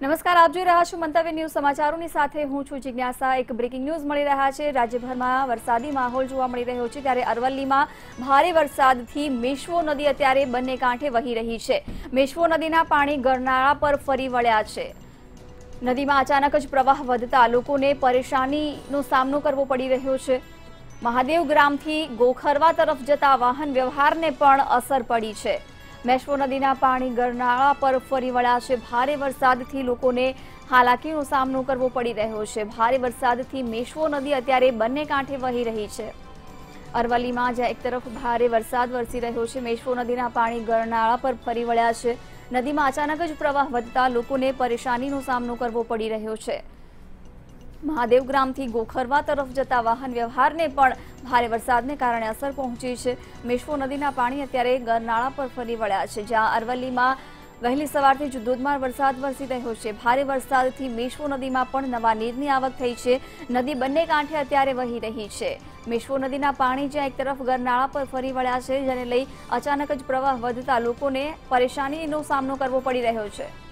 નમસ્કાર, આપ જોઈ રહ્યા છો મંતવ્ય ન્યૂઝ સમાચારોની સાથે હું છું જિજ્ઞાસા। એક બ્રેકિંગ ન્યૂઝ મળી રહ્યા છે। રાજ્યભરમાં વરસાદી માહોલ જોવા મળી રહ્યો છે, ત્યારે અરવલ્લીમાં ભારે વરસાદથી મેશ્વો નદી અત્યારે બંને કાંઠે વહી રહી છે। મેશ્વો નદીના પાણી ગરનાળા પર ફરી વળ્યા છે। નદીમાં અચાનક જ પ્રવાહ વધતા લોકોને પરેશાનીનો સામનો કરવો પડી રહ્યો છે। મહાદેવ ગ્રામથી ગોખરવા તરફ જતા વાહન વ્યવહારને પણ અસર પડી છે। મેશ્વો નદીના પાણી ગરનાળા પર ફરી વળ્યા છે। ભારે વરસાદથી લોકોને હાલાકીનો સામનો કરવો પડી રહ્યો છે। ભારે વરસાદથી મેશ્વો નદી અત્યારે બંને કાંઠે વહી રહી છે। અરવલ્લીમાં જ્યાં એક તરફ ભારે વરસાદ વરસી રહ્યો છે, મેશ્વો નદીના પાણી ગરનાળા પર ફરી વળ્યા છે। નદીમાં અચાનક જ પ્રવાહ વધતા લોકોને પરેશાનીનો સામનો કરવો પડી રહ્યો છે। મહાદેવ ગ્રામથી ગોખરવા તરફ જતા વાહન વ્યવહારને પણ ભારે વરસાદને કારણે અસર પહોંચી છે। મેશ્વો નદીના પાણી અત્યારે ગરનાળા પર ફરી વળ્યા છે, જ્યાં અરવલ્લીમાં વહેલી સવારથી જ ધોધમાર વરસાદ વરસી રહ્યો છે। ભારે વરસાદથી મેશ્વો નદીમાં પણ નવા નીરની આવક થઈ છે। નદી બંને કાંઠે અત્યારે વહી રહી છે। મેશ્વો નદીના પાણી જ્યાં એક તરફ ગરનાળા પર ફરી વળ્યા છે, જેને લઈ અચાનક જ પ્રવાહ વધતા લોકોને પરેશાનીનો સામનો કરવો પડી રહ્યો છે।